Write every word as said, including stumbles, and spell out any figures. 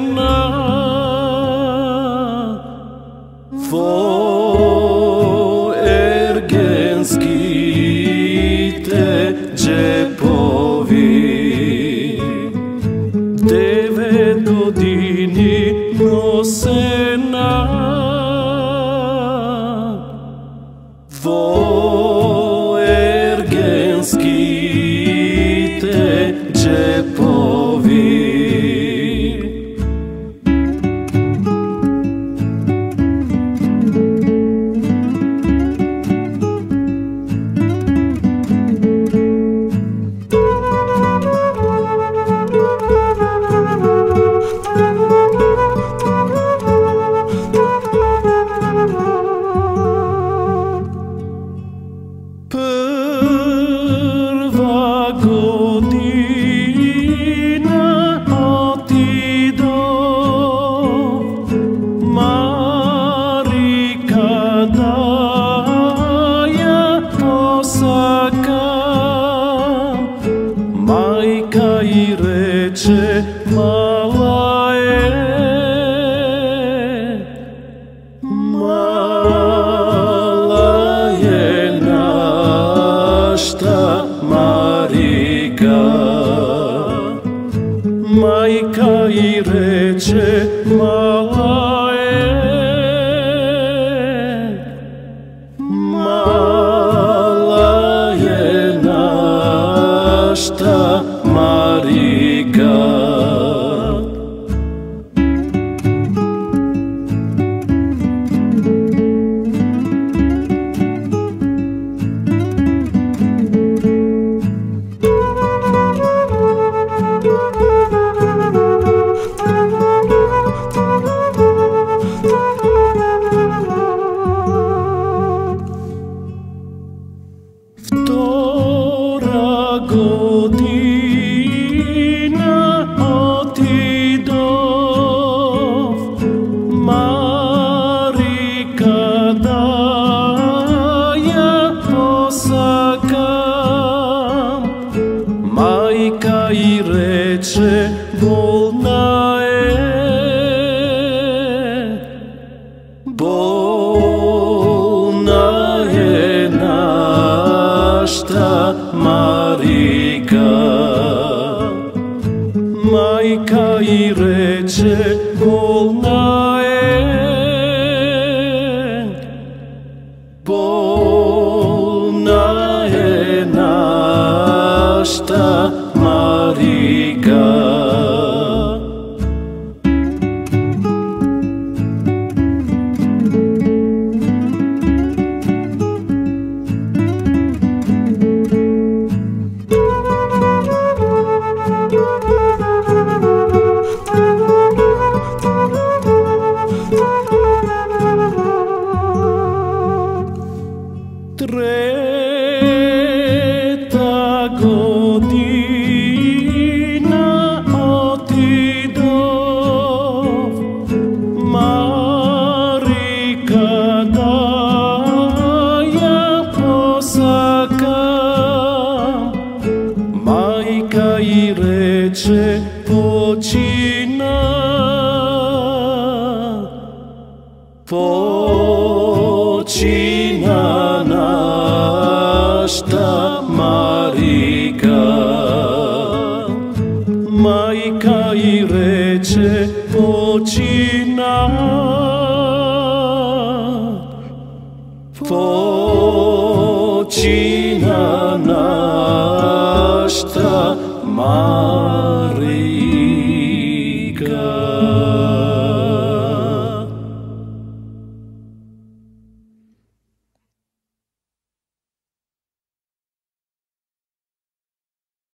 nosena vo ergenskite džepovi. Devet godini nosena vo ergenskite džepovi. Prva godina otido, Marika daja posakam. Majka i reče mala je, mala je našta Marika. Majka i reče mala je, mala je našta Marika. Vtora godina otidov, Marika daja posakam. Majka i reče bolna je, bolna je našta Marika. Majka i reče bolna je, bolna je našta Marika. Treta godina otidov, Marika daja posakam. Majka i reče počina, počina našta Marika. Majka i reče počina, počina našta Marika.